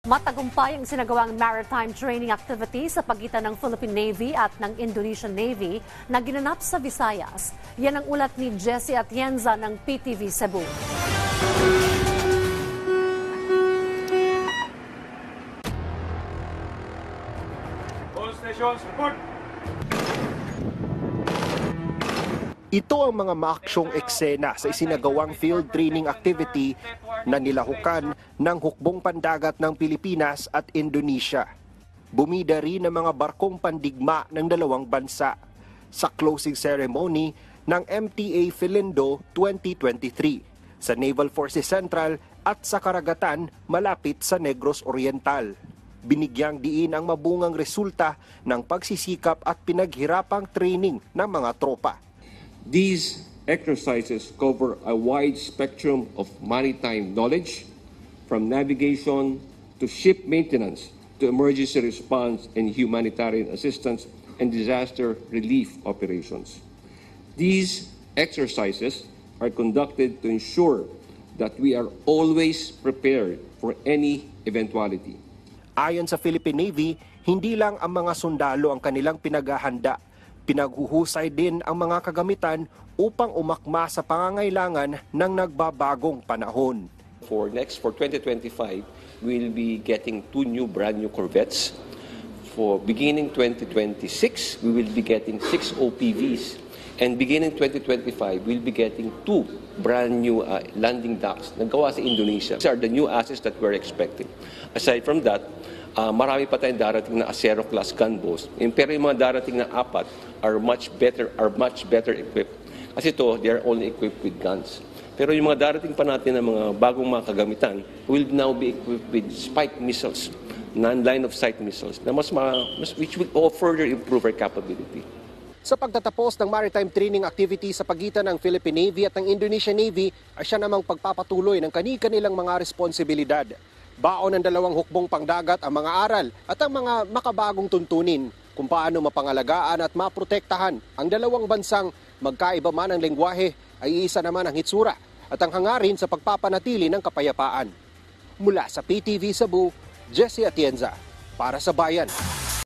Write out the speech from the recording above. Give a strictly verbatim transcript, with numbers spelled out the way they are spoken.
Matagumpay ang sinagawang maritime training activity sa pagitan ng Philippine Navy at ng Indonesian Navy na ginanap sa Visayas. Yan ang ulat ni Jessie Atienza ng P T V Cebu. All stations, report! Ito ang mga maaksyong eksena sa isinagawang field training activity na nilahukan ng hukbong pandagat ng Pilipinas at Indonesia. Bumida rin ang mga barkong pandigma ng dalawang bansa sa closing ceremony ng M T A Philindo twenty twenty-three sa Naval Forces Central at sa karagatan malapit sa Negros Oriental. Binigyang diin ang mabungang resulta ng pagsisikap at pinaghirapang training ng mga tropa. These exercises cover a wide spectrum of maritime knowledge, from navigation to ship maintenance to emergency response and humanitarian assistance and disaster relief operations. These exercises are conducted to ensure that we are always prepared for any eventuality. Ayon sa Philippine Navy, hindi lang ang mga sundalo ang kanilang pinaghahanda. Pinaghuhusay din ang mga kagamitan upang umakma sa pangangailangan ng nagbabagong panahon. For next, for twenty twenty-five, we'll be getting two new brand new corvettes. For beginning twenty twenty-six, we will be getting six O P Vs. And beginning twenty twenty-five, we'll be getting two brand new uh, landing docks na gawa sa Indonesia. These are the new assets that we're expecting. Aside from that, Uh, marami pa tayong darating na Acero class gunboats. Pero yung mga darating na apat are much better are much better equipped. Kasi ito, they are only equipped with guns. Pero yung mga darating pa natin na mga bagong mga kagamitan will now be equipped with spike missiles, non-line of sight missiles, na mas, mas which will all further improve our capability. Sa pagtatapos ng maritime training activity sa pagitan ng Philippine Navy at ng Indonesian Navy, ay siya namang pagpapatuloy ng kani-kanilang mga responsibilidad. Baon ng dalawang hukbong pangdagat ang mga aral at ang mga makabagong tuntunin kung paano mapangalagaan at maprotektahan ang dalawang bansang magkaiba man ang lengguwahe ay isa naman ang hitsura at ang hangarin sa pagpapanatili ng kapayapaan. Mula sa P T V Cebu, Jessie Atienza para sa Bayan.